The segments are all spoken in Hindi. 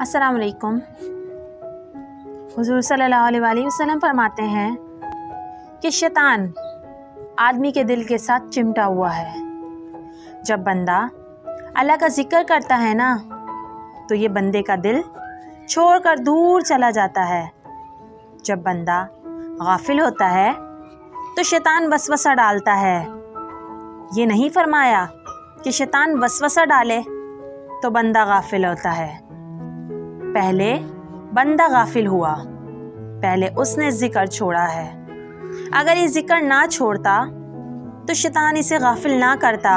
अस्सलाम वालेकुम। हुज़ूर सल्लल्लाहु अलैहि वसल्लम फरमाते हैं कि शैतान आदमी के दिल के साथ चिमटा हुआ है। जब बंदा अल्लाह का ज़िक्र करता है ना, तो ये बंदे का दिल छोड़कर दूर चला जाता है। जब बंदा गाफिल होता है तो शैतान वसवसा डालता है। ये नहीं फरमाया कि शैतान वसवसा डाले तो बंदा गाफिल होता है। पहले बंदा गाफिल हुआ, पहले उसने ज़िक्र छोड़ा है। अगर ये ज़िक्र ना छोड़ता तो शैतान इसे गाफिल ना करता।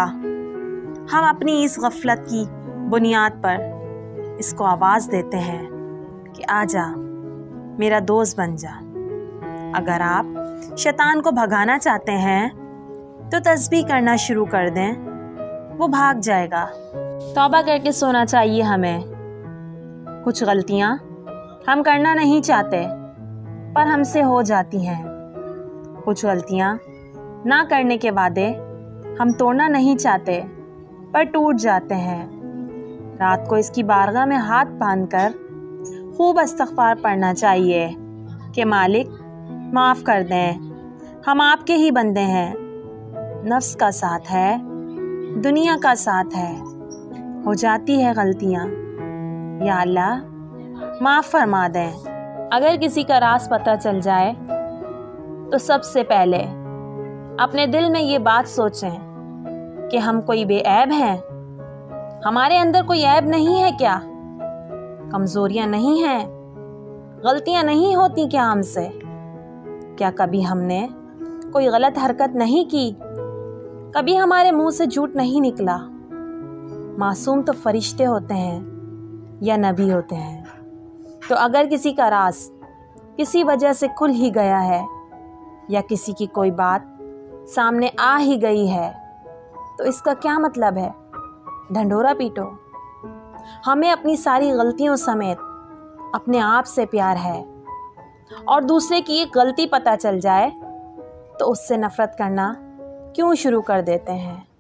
हम अपनी इस गफलत की बुनियाद पर इसको आवाज़ देते हैं कि आजा मेरा दोस्त बन जा। अगर आप शैतान को भगाना चाहते हैं तो तस्बीह करना शुरू कर दें, वो भाग जाएगा। तौबा करके सोना चाहिए हमें। कुछ गलतियाँ हम करना नहीं चाहते पर हमसे हो जाती हैं। कुछ गलतियाँ ना करने के वादे हम तोड़ना नहीं चाहते पर टूट जाते हैं। रात को इसकी बारगाह में हाथ बांधकर खूब इस्तग़फ़ार पढ़ना चाहिए कि मालिक माफ़ कर दें, हम आपके ही बंदे हैं। नफ्स का साथ है, दुनिया का साथ है, हो जाती है गलतियाँ। या अल्लाह माफ़ फरमा दें। अगर किसी का राज पता चल जाए तो सबसे पहले अपने दिल में ये बात सोचें कि हम कोई बेऐब हैं। हमारे अंदर कोई ऐब नहीं है क्या? कमज़ोरियाँ नहीं हैं? गलतियाँ नहीं होती क्या हमसे? क्या कभी हमने कोई गलत हरकत नहीं की? कभी हमारे मुंह से झूठ नहीं निकला? मासूम तो फरिश्ते होते हैं या नबी होते हैं। तो अगर किसी का राज किसी वजह से खुल ही गया है या किसी की कोई बात सामने आ ही गई है तो इसका क्या मतलब है? ढंढोरा पीटो। हमें अपनी सारी गलतियों समेत अपने आप से प्यार है और दूसरे की एक गलती पता चल जाए तो उससे नफ़रत करना क्यों शुरू कर देते हैं।